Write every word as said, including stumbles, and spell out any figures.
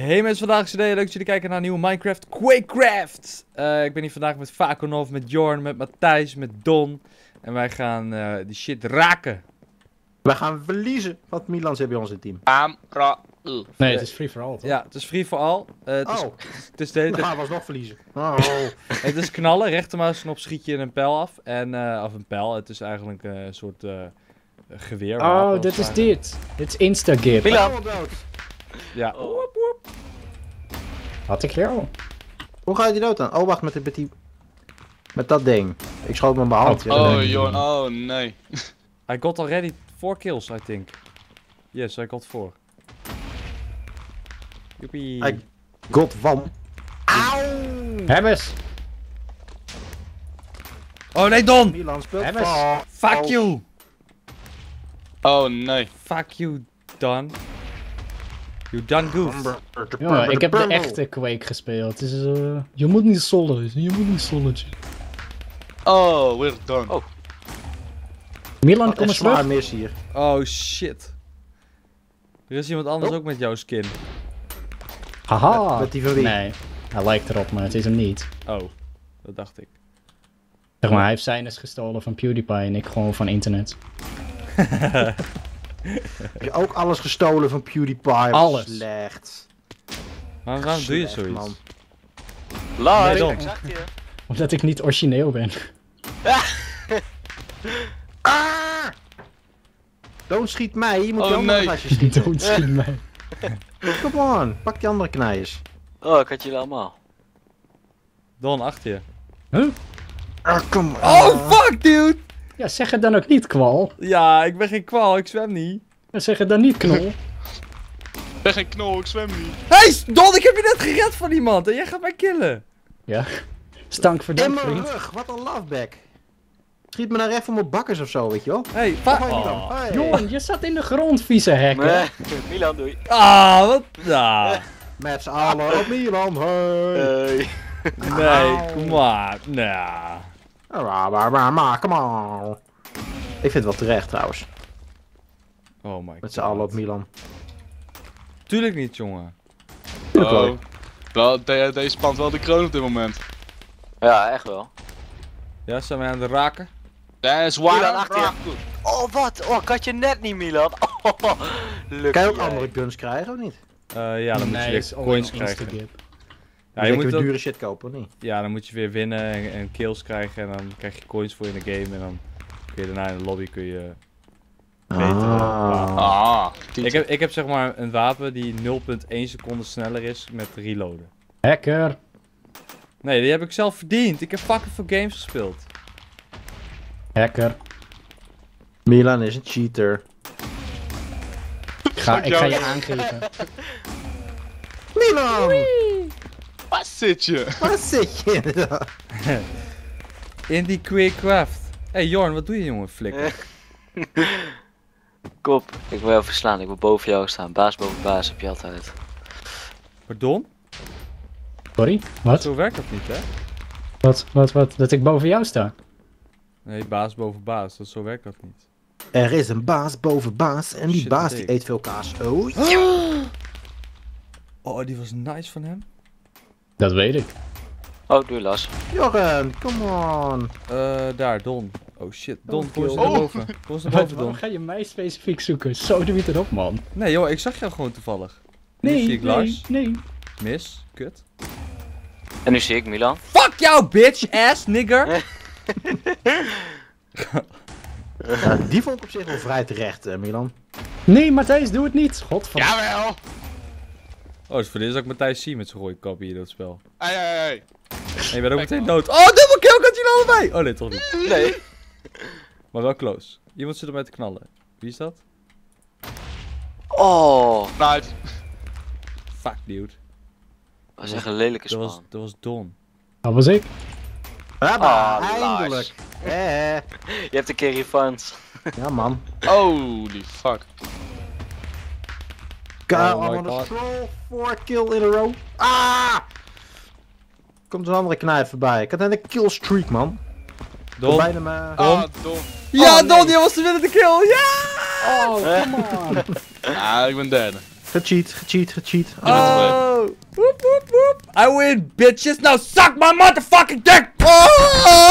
Hey mensen, vandaag is het leuk dat jullie kijken naar een nieuwe Minecraft Quakecraft. Uh, ik ben hier vandaag met Vakonov, met Jorn, met Matthijs, met Don. En wij gaan uh, die shit raken. Wij gaan verliezen, want Milan zit bij ons in het team. Amra. Nee, het is free for all, toch? Ja, het is free for all. Uh, het, is, Oh, het, is de hele dan tijd- gaan we alsnog verliezen. Oh. het is knallen, rechtermuisknop schiet je een pijl af. En, uh, of een pijl, het is eigenlijk uh, een soort uh, geweer. Oh, dit is dit. Dit is Instagip. Milan. Ja. Oh. Woep, woep. Had ik hier al. Hoe ga je die dood aan? Oh, wacht, met, die, met, die, met dat ding. Ik schoot met mijn hand. Oh, nee. Jorn, oh nee. I got already four kills, I think. Yes, I got four. Joepie. I God van. Auw! Hebbes! Oh nee, Don! Milan speelt Hebben ze- vals. Fuck you! Oh nee. Fuck you, Don. You done goofed. Jongen, ik heb de echte Quake gespeeld. Het is, uh, je moet niet sollen, je moet niet sollen. Oh, we're done. Oh. Milan, Wat kom een eens zwaar terug. mis hier. Oh shit. Er is iemand anders Oh. ook met jouw skin. Haha. Met die van wie? Nee, hij lijkt erop, maar het is hem niet. Oh, dat dacht ik. Zeg maar, hij heeft zijn is gestolen van PewDiePie en ik gewoon van internet. Heb je ook alles gestolen van PewDiePie? Alles. Slecht. Waarom, waarom doe je Slecht, zoiets? man. Live, Nee, Don. ik zag je. Omdat ik niet origineel ben. Ah! Don't schiet mij, je moet Oh, die andere nee. gastjes schieten. Don't schiet mij. Come on, pak die andere knijers. Oh, ik had jullie allemaal. Don, achter je. Huh? Ah, kom on. Oh, fuck, dude! Ja, zeg het dan ook niet, kwal. Ja, ik ben geen kwal, ik zwem niet. Ja, zeg het dan niet, knol. Ik ben geen knol, ik zwem niet. Hey, Don, ik heb je net gered van iemand en jij gaat mij killen. Ja. Stank voor In dank, mijn vriend. rug, wat een loveback. Schiet me naar recht van mijn bakkers of zo, weet je wel. Hey, Waar fuck. ga je dan? Oh. Hey. Jongen, je zat in de grond, vieze hekken. Nee, Milan, doei. Ah, wat? Ah, Met z'n allen op Milan, hey. Hey. nee, kom maar. Nou. Ah, maar, maar, maar, come on. Ik vind het wel terecht trouwens. Oh my god. Met z'n allen op Milan. Tuurlijk niet, jongen. Tuurlijk wel. Oh. Wel, de- deze spant wel de kroon op dit moment. Ja, echt wel. Ja, zijn wij aan het raken? Dat is Milan, waar. achter je. Oh, wat? Oh, ik had je net niet, Milan. Oh, lukt Kan je ook andere guns krijgen of niet? Uh, ja, dan moet je is weer alleen coins op krijgen. Instagip. Ja, Ja, je moet moet weer ook, dure shit kopen, of niet? ja, dan moet je weer winnen en, en kills krijgen en dan krijg je coins voor in de game en dan kun je daarna in de lobby kun je betere wapen. Ah, Ik heb, ik heb zeg maar een wapen die nul komma één seconde sneller is met reloaden. Hacker. Nee, die heb ik zelf verdiend. Ik heb fucking veel games gespeeld. Hacker. Milan is een cheater. Ik ga, ik ga je jou. aangeven. Milan! Waar zit je? Waar zit je? In die Quakecraft. Hey Jorn, wat doe je jongen, flikker? Kop, ik wil jou verslaan. Ik wil boven jou staan. Baas boven baas heb je altijd. Pardon? Sorry? Wat? Zo werkt dat niet, hè? Wat? Wat? Wat? Dat ik boven jou sta? Nee, baas boven baas. Dat, zo werkt dat niet. Er is een baas boven baas en die Shit, baas dat die ik. eet veel kaas. Oh, Oh, die was nice van hem. Dat weet ik. Oh, doei Las. Joren, come on. Eh, daar, Don. Oh shit, Don, Oh, kom eens kill. naar Oh. boven. Kom eens naar Wat, boven, waarom Don. ga je mij specifiek zoeken? Zo doe je het erop, man. Nee joh, ik zag jou gewoon toevallig. Nu Nee, zie ik nee, Lars. nee. Mis, kut. En nu zie ik Milan. Fuck jou, bitch, ass, nigger! Ja, die vond ik op zich wel vrij terecht, eh, Milan. Nee, Matthijs, doe het niet. Godverdomme. Jawel! Oh, het is voor dit dat ik Matthijs zie met zijn rode kap hier in dat spel. Hey, hey, hey. En je bent ook meteen dood. Oh, double kill, kan jullie allebei! Oh nee, toch niet. Nee. Maar wel close. Iemand zit erbij te knallen. Wie is dat? Oh, Nice. Fuck, dude. dat was echt een lelijke Dat was, span. dat was Don. Dat was ik. Hoppa, Ah, eindelijk. Eh, Je hebt een keer revanche. ja man. Holy fuck. Kyle, Oh I'm my on a God. stroll, four kill in a row. Ah! Komt een andere knijp voorbij. Ik had net een kill streak, man. Don. Bijna me. Ah, dom. Ja, Oh, Don, nee. die was de winnende kill! Ja! Oh, come on. Ah, ik ben derde. Gecheat, gecheat, gecheat. bent erbij. Oh! woep, woep. I win, bitches. Now suck my motherfucking dick. Oh!